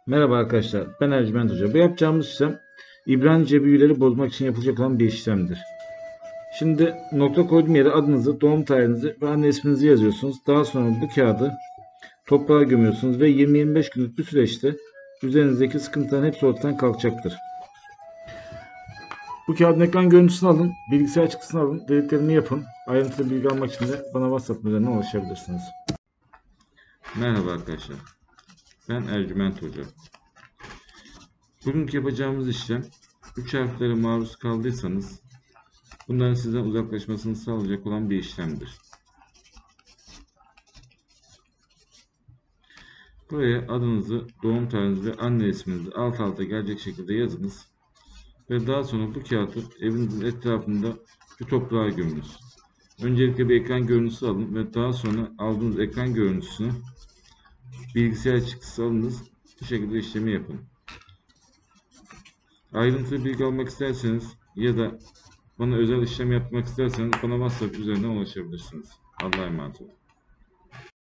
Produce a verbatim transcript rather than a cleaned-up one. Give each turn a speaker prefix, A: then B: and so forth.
A: Merhaba arkadaşlar, ben Ercüment Hoca. Bu yapacağımız işlem İbranice büyüleri bozmak için yapılacak olan bir işlemdir. Şimdi nokta koyduğum yere adınızı, doğum tarihinizi ve anne isminizi yazıyorsunuz. Daha sonra bu kağıdı toprağa gömüyorsunuz ve yirmi yirmi beş günlük bir süreçte üzerinizdeki sıkıntıların hepsi ortadan kalkacaktır. Bu kağıdın ekran görüntüsünü alın, bilgisayar çıktısını alın, dediklerimi yapın. Ayrıntılı bilgi almak için de bana WhatsApp üzerinden ulaşabilirsiniz.
B: Merhaba arkadaşlar. Ben Ercüment Hoca. Bugünkü yapacağımız işlem üç harflere maruz kaldıysanız bunların sizden uzaklaşmasını sağlayacak olan bir işlemdir. Buraya adınızı, doğum tarihinizi ve anne isminizi alt alta gelecek şekilde yazınız. Ve daha sonra bu kağıdı evinizin etrafında bir toprağa gömünüz. Öncelikle bir ekran görüntüsü alın ve daha sonra aldığınız ekran görüntüsünü bilgisayar çıktısı alınız. Bu şekilde işlemi yapın. Ayrıntılı bilgi almak isterseniz ya da bana özel işlem yapmak isterseniz bana WhatsApp üzerinden ulaşabilirsiniz. Allah'a emanet olun.